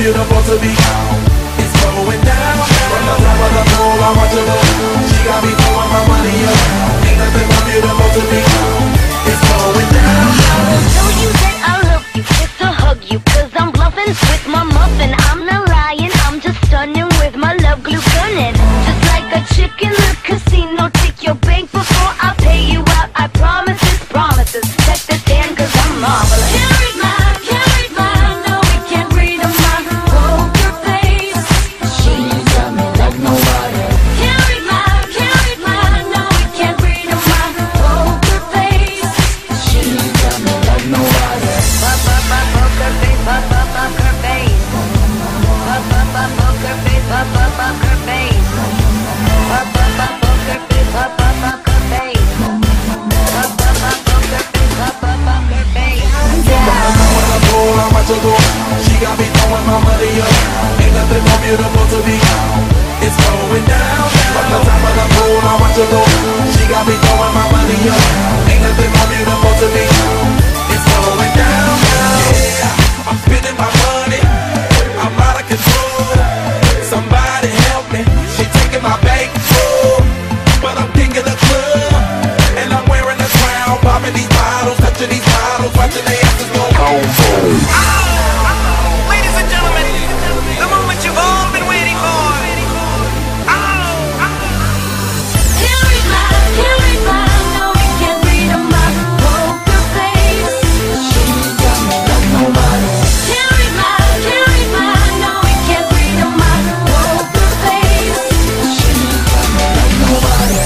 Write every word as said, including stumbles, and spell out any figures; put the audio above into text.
beautiful to be. It's going down. From the top of the pool, I watch her go. She got me throwing my money up. Ain't nothing more beautiful to me. It's going down. Show you that I love you, kiss or hug you, cause I'm bluffing with my muffin. I'm not lying, I'm just stunning with my love glue gunning. Just like a chick in the casino, take your bank before I pay you out. I promise this, promises. Check this hand cause I'm marvelous. Can't read mine, can't read mine, no we can't read a mind. Poker face, she got me like nobody. Can't read mine, can't read mine, no we can't read a mind. Poker face, she got me like nobody. Pop up, pop, poker face, pop up, poker face. Pop up, pop, poker face, pop up, poker face. Pop up, pop, poker face, pop up, poker face. Pop up, pop, poker face, pop up, poker face. When I pull, I watch her go. She got me throwing my money up. Ain't nothing more beautiful to me. It's going down. From the top of the pool, I watch her go. She got me throwing my money up. Ain't nothing more beautiful to me.